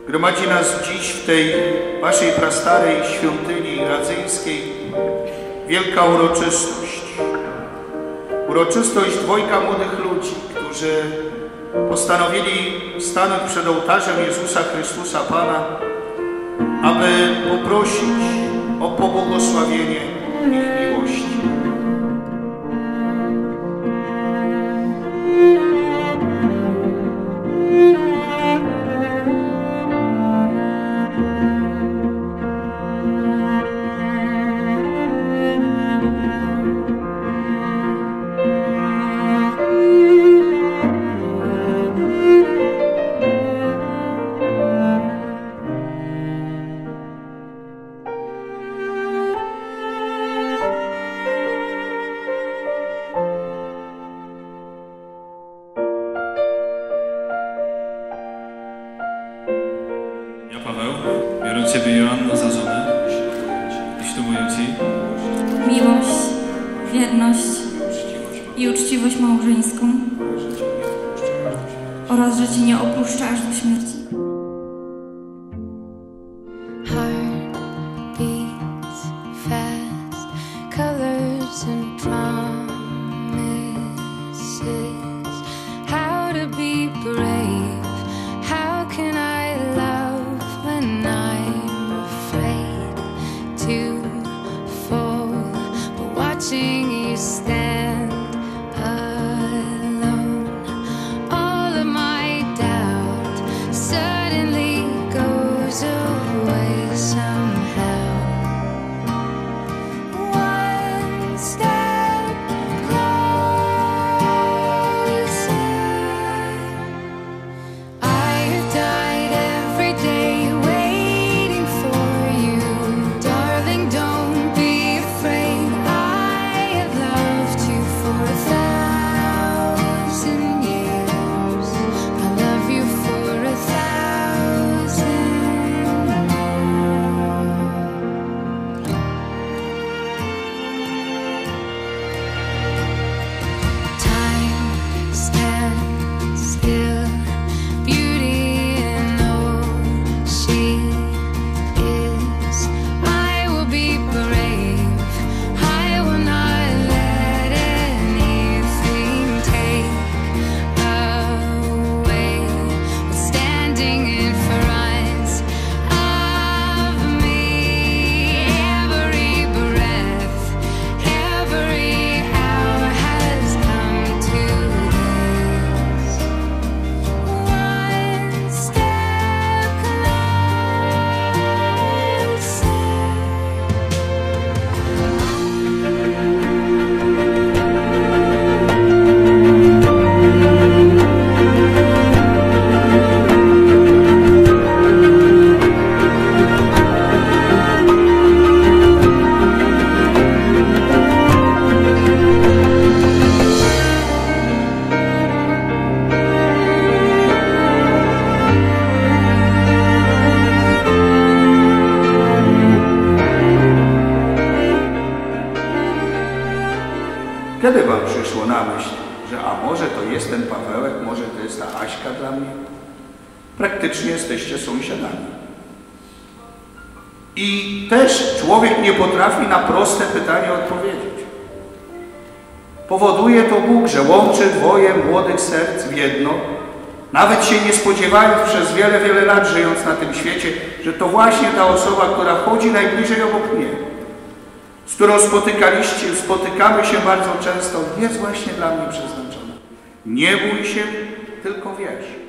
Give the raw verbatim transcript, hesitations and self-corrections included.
Gromadzi nas dziś w tej waszej prastarej świątyni radzyńskiej wielka uroczystość. Uroczystość dwojga młodych ludzi, którzy postanowili stanąć przed ołtarzem Jezusa Chrystusa Pana, aby poprosić o pobłogosławienie ich miłości. Paweł, biorąc Ciebie Joanno za żonę i ślubuję Ci miłość, wierność i uczciwość małżeńską oraz, że Cię nie opuszczę aż do śmierci. Heart beats fast, colors and promises. How to be brave? How can I love when I'm afraid to fall? But watching you stand alone, all of my doubt suddenly goes away somehow. One step closer. I have died every day waiting for you, darling. Don't be afraid. I have loved you for a thousand years. I love you for a thousand more. Time stands still, beauty and all she is. I will be brave. I will not let anything take away what's standing in front of me. Every breath, every hour has come to this. One step Kiedy wam przyszło na myśl, że a może to jest ten Pawełek, może to jest ta Aśka dla mnie? Praktycznie jesteście sąsiadami. I też człowiek nie potrafi na proste pytanie odpowiedzieć. Powoduje to Bóg, że łączy dwoje młodych serc w jedno, nawet się nie spodziewając przez wiele, wiele lat żyjąc na tym świecie, że to właśnie ta osoba, która chodzi najbliżej obok mnie, z którą spotykaliście, spotykamy się bardzo często, jest właśnie dla mnie przeznaczona. Nie bój się, tylko wierz.